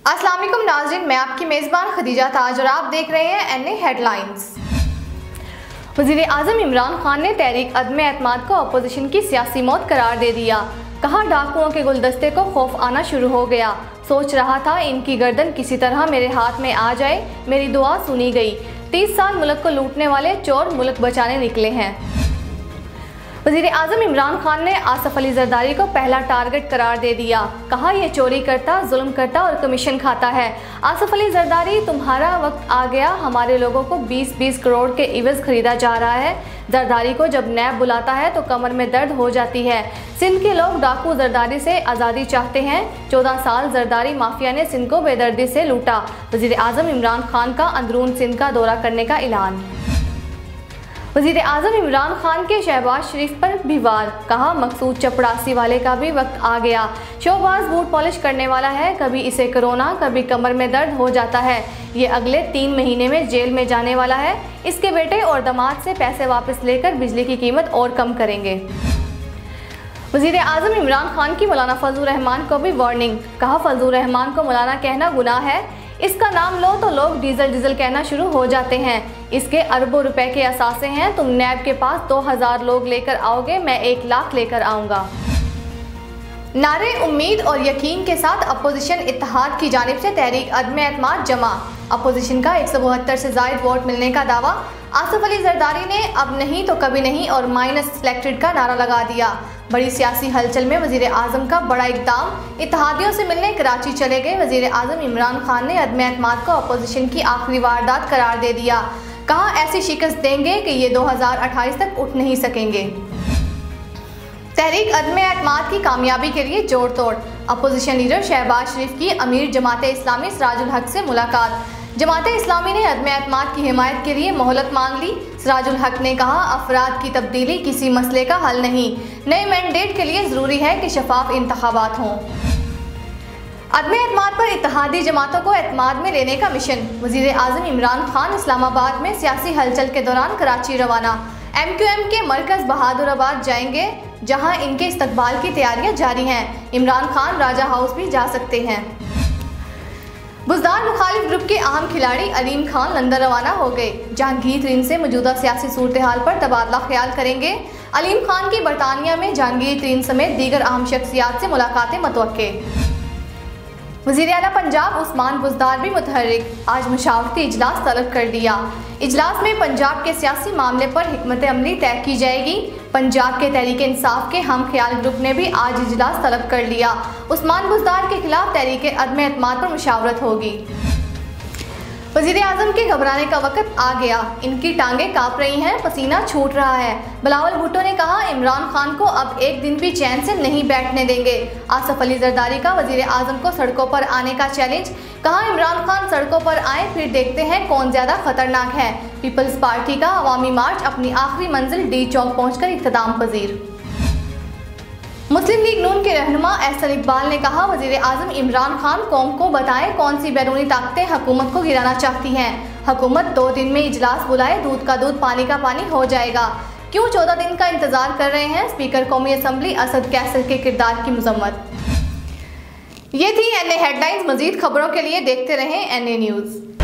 अस्सलाम वालेकुम नाज़रीन, मैं आपकी मेज़बान खदीजा ताज और आप देख रहे हैं एनए हेडलाइंस। वज़ीर आज़म इमरान खान ने तहरीक अदम एतमाद को अपोजिशन की सियासी मौत करार दे दिया। कहा, डाकुओं के गुलदस्ते को खौफ आना शुरू हो गया। सोच रहा था इनकी गर्दन किसी तरह मेरे हाथ में आ जाए, मेरी दुआ सुनी गई। 30 साल मुल्क को लूटने वाले चोर मुल्क बचाने निकले हैं। वज़ीर आज़म इमरान खान ने आसिफ अली जरदारी को पहला टारगेट करार दे दिया। कहा, यह चोरी करता, जुल्म करता और कमीशन खाता है। आसिफ अली जरदारी, तुम्हारा वक्त आ गया। हमारे लोगों को 20-20 करोड़ के इवज़ खरीदा जा रहा है। जरदारी को जब नैब बुलाता है तो कमर में दर्द हो जाती है। सिंध के लोग डाकू जरदारी से आज़ादी चाहते हैं। 14 साल जरदारी माफिया ने सिंध को बेदर्दी से लूटा। वज़ीर आज़म इमरान खान का अंदरून सिंध का दौरा करने का ऐलान। वज़ीर आज़म इमरान खान के शहबाज शरीफ पर भी वार। कहा, मकसूद चपड़ासी वाले का भी वक्त आ गया। शोबाज बूट पॉलिश करने वाला है, कभी इसे कोरोना, कभी कमर में दर्द हो जाता है। ये अगले 3 महीने में जेल में जाने वाला है। इसके बेटे और दामाद से पैसे वापस लेकर बिजली की कीमत और कम करेंगे। वज़ीर आज़म इमरान खान की मौलाना फजलुर रहमान को भी वार्निंग। कहा, फजलुर रहमान को मौलाना कहना गुनाह है। इसका नाम लो तो लोग डीजल डीजल कहना शुरू हो जाते हैं। इसके अरबों रुपए के असासे हैं। तुम नैब के पास 2000 लोग लेकर आओगे, मैं 1 लाख लेकर आऊँगा। नारे उम्मीद और यकीन के साथ अपोजिशन इत्तेहाद की जानिब से तहरीक अदम एतमाद जमा। अपोजिशन का 172 से ज़ायद वोट मिलने का दावा। आसिफ अली जरदारी ने अब नहीं तो कभी नहीं और माइनस सिलेक्टेड का नारा लगा दिया। बड़ी सियासी हलचल में वज़ीर आज़म का बड़ा इक़दाम। इत्तेहादियों से मिलने कराची चले गए वज़ीर आज़म इमरान खान ने अदम एतमाद को अपोजिशन की आखिरी वारदात करार दे दिया। कहा, ऐसी शिकस्त देंगे कि ये 2028 तक उठ नहीं सकेंगे। तहरीक अदम एतमाद की कामयाबी के लिए जोड़ तोड़। अपोजिशन लीडर शहबाज शरीफ की अमीर जमाते इस्लामी सिराजुल हक से मुलाकात। जमाते इस्लामी ने अदम एतमाद की हिमायत के लिए मोहलत मांग ली। सिराजुल हक ने कहा, अफराद की तब्दीली किसी मसले का हल नहीं। नए मैंडेट के लिए ज़रूरी है कि शफाफ इंतखाबात हों। अदम एतमाद पर इत्तेहादी जमातों को एतमाद में लेने का मिशन। वज़ीर आज़म इमरान खान इस्लामाबाद में सियासी हलचल के दौरान कराची रवाना। MQM के मरकज़ बहादुराबाद जाएंगे, जहां इनके इस्तकबाल की तैयारियां जारी हैं। इमरान खान राजा हाउस भी जा सकते हैं। बुज़दार मुखालिफ ग्रुप के अहम खिलाड़ी अलीम खान लंदन रवाना हो गए। जहांगीर तरीन से मौजूदा सियासी सूरत हाल पर तबादला ख्याल करेंगे। अलीम खान की बरतानिया में जहांगीर तरीन समेत दीगर अहम शख्सियात से मुलाकातें मुतवक्के। वज़ीर आला पंजाब उस्मान बुज़दार भी मुतहर्रिक। आज मशावरती इजलास तलब कर दिया। इजलास में पंजाब के सियासी मामले पर हिकमत अमली तय की जाएगी। पंजाब के तहरीक इंसाफ के हम ख्याल ग्रुप ने भी आज इजलास तलब कर लिया। उस्मान बुज़दार के खिलाफ तहरीक अदम एतमाद पर मुशावरत होगी। वज़ीर आज़म के घबराने का वक्त आ गया। इनकी टांगें काँप रही हैं, पसीना छूट रहा है। बिलावल भुट्टो ने कहा, इमरान खान को अब एक दिन भी चैन से नहीं बैठने देंगे। आसिफ अली जरदारी का वज़ीर आज़म को सड़कों पर आने का चैलेंज। कहा, इमरान खान सड़कों पर आए, फिर देखते हैं कौन ज़्यादा खतरनाक है। पीपल्स पार्टी का अवामी मार्च अपनी आखिरी मंजिल डी चौक पहुँचकर इख्तिताम पजीर। मुस्लिम लीग नून के रहनुमा एहसन इकबाल ने कहा, वज़ीर आज़म इमरान खान कौम को बताएं कौन सी बैरूनी ताकतें हुकूमत को गिराना चाहती हैं। हुकूमत 2 दिन में इजलास बुलाए, दूध का दूध पानी का पानी हो जाएगा। क्यों 14 दिन का इंतजार कर रहे हैं? स्पीकर कौमी असम्बली असद कैसर के किरदार की मजम्मत। ये थी एनए हेडलाइंस। मजीद खबरों के लिए देखते रहें एनए न्यूज़।